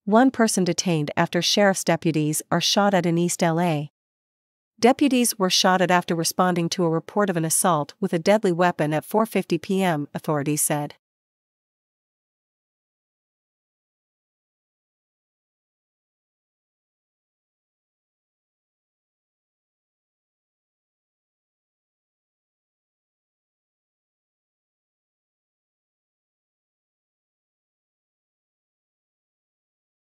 One person detained after sheriff's deputies are shot at in East L.A. Deputies were shot at after responding to a report of an assault with a deadly weapon at 4:50 p.m., authorities said.